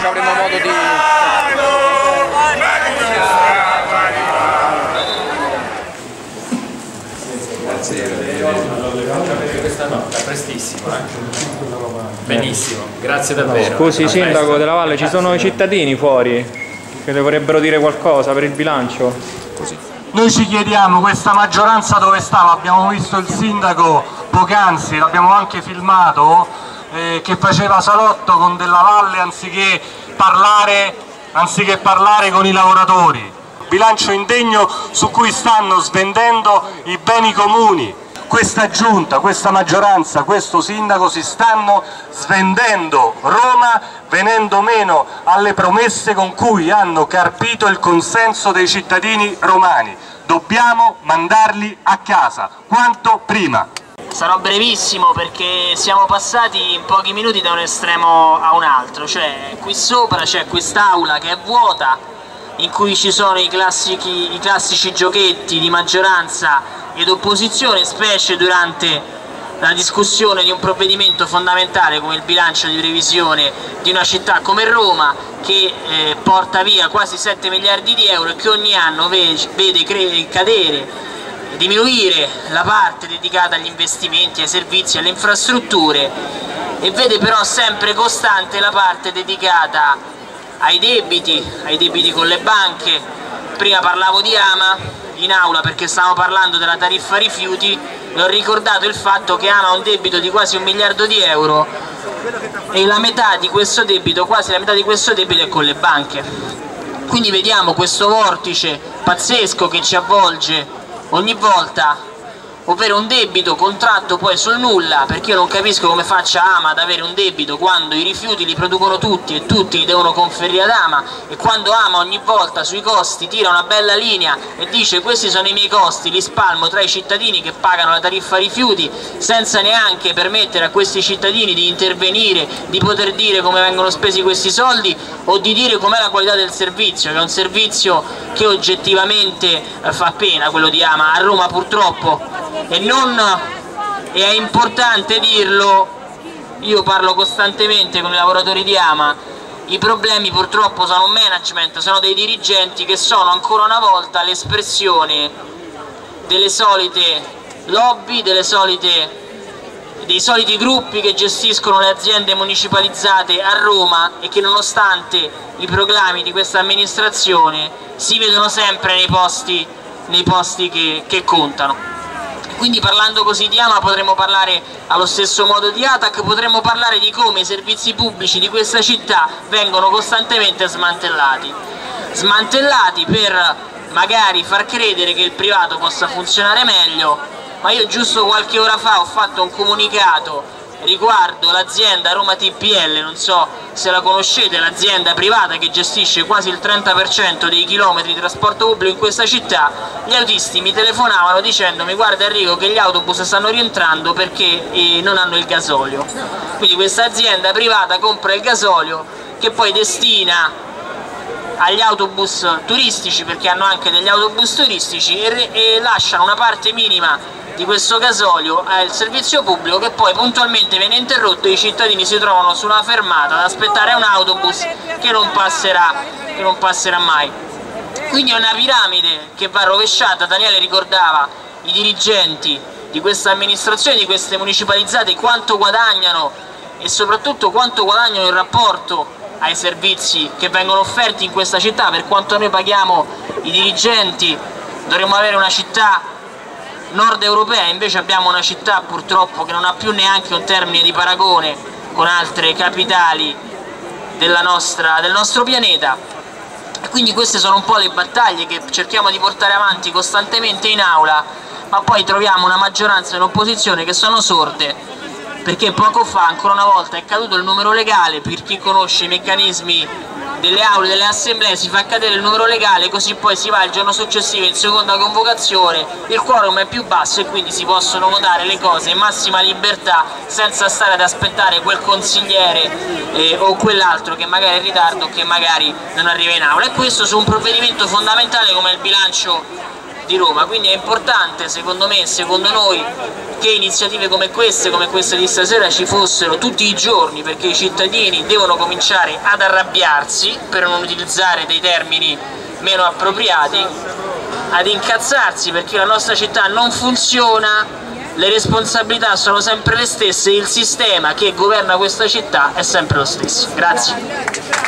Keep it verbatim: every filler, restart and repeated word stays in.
ci avremo modo di... Questa no, è prestissimo, eh. Benissimo, grazie davvero. Scusi sindaco della Valle, ci sono i cittadini fuori che le vorrebbero dire qualcosa per il bilancio? Così. Noi ci chiediamo questa maggioranza dove stava, abbiamo visto il sindaco poc'anzi, l'abbiamo anche filmato, eh, che faceva salotto con Della Valle anziché parlare, anziché parlare con i lavoratori. Bilancio indegno su cui stanno svendendo i beni comuni. Questa giunta, questa maggioranza, questo sindaco si stanno svendendo Roma, venendo meno alle promesse con cui hanno carpito il consenso dei cittadini romani. Dobbiamo mandarli a casa, quanto prima. Sarò brevissimo perché siamo passati in pochi minuti da un estremo a un altro, cioè qui sopra c'è quest'aula che è vuota, in cui ci sono i classici, i classici giochetti di maggioranza ed opposizione, specie durante la discussione di un provvedimento fondamentale come il bilancio di previsione di una città come Roma, che eh, porta via quasi sette miliardi di euro e che ogni anno vede, vede cadere, diminuire la parte dedicata agli investimenti, ai servizi, alle infrastrutture, e vede però sempre costante la parte dedicata ai debiti, ai debiti con le banche. Prima parlavo di Ama in aula perché stavamo parlando della tariffa rifiuti, e ho ricordato il fatto che Ama ha un debito di quasi un miliardo di euro e la metà di questo debito, quasi la metà di questo debito è con le banche. Quindi vediamo questo vortice pazzesco che ci avvolge ogni volta, ovvero un debito contratto poi sul nulla, perché io non capisco come faccia Ama ad avere un debito quando i rifiuti li producono tutti e tutti li devono conferire ad Ama, e quando Ama ogni volta sui costi tira una bella linea e dice questi sono i miei costi, li spalmo tra i cittadini che pagano la tariffa rifiuti, senza neanche permettere a questi cittadini di intervenire, di poter dire come vengono spesi questi soldi o di dire com'è la qualità del servizio, che è un servizio che oggettivamente fa pena, quello di Ama. A Roma purtroppo, e non, e è importante dirlo, io parlo costantemente con i lavoratori di Ama, i problemi purtroppo sono un management, sono dei dirigenti che sono ancora una volta l'espressione delle solite lobby, delle solite, dei soliti gruppi che gestiscono le aziende municipalizzate a Roma e che nonostante i proclami di questa amministrazione si vedono sempre nei posti, nei posti che, che contano. Quindi parlando così di Ama potremmo parlare allo stesso modo di Atac, potremmo parlare di come i servizi pubblici di questa città vengono costantemente smantellati. Smantellati per magari far credere che il privato possa funzionare meglio, ma io giusto qualche ora fa ho fatto un comunicato riguardo l'azienda Roma T P L, non so se la conoscete, l'azienda privata che gestisce quasi il trenta per cento dei chilometri di trasporto pubblico in questa città. Gli autisti mi telefonavano dicendomi guarda Enrico che gli autobus stanno rientrando perché eh, non hanno il gasolio. Quindi questa azienda privata compra il gasolio che poi destina agli autobus turistici, perché hanno anche degli autobus turistici, e, e lasciano una parte minima di questo gasolio al servizio pubblico che poi puntualmente viene interrotto e i cittadini si trovano su una fermata ad aspettare un autobus che non passerà, che non passerà mai. Quindi è una piramide che va rovesciata. Daniele ricordava i dirigenti di questa amministrazione, di queste municipalizzate, quanto guadagnano e soprattutto quanto guadagnano in rapporto ai servizi che vengono offerti in questa città. Per quanto noi paghiamo i dirigenti dovremmo avere una città nord europea, invece abbiamo una città purtroppo che non ha più neanche un termine di paragone con altre capitali della nostra, del nostro pianeta. E quindi queste sono un po' le battaglie che cerchiamo di portare avanti costantemente in aula, ma poi troviamo una maggioranza e un'opposizione che sono sorde, perché poco fa ancora una volta è caduto il numero legale. Per chi conosce i meccanismi delle aule, delle assemblee, si fa cadere il numero legale, così poi si va il giorno successivo in seconda convocazione, il quorum è più basso e quindi si possono votare le cose in massima libertà senza stare ad aspettare quel consigliere eh, o quell'altro che magari è in ritardo o che magari non arriva in aula. E questo su un provvedimento fondamentale come il bilancio di Roma, quindi è importante secondo me e secondo noi che iniziative come queste, come queste di stasera ci fossero tutti i giorni, perché i cittadini devono cominciare ad arrabbiarsi, per non utilizzare dei termini meno appropriati, ad incazzarsi perché la nostra città non funziona, le responsabilità sono sempre le stesse e il sistema che governa questa città è sempre lo stesso. Grazie.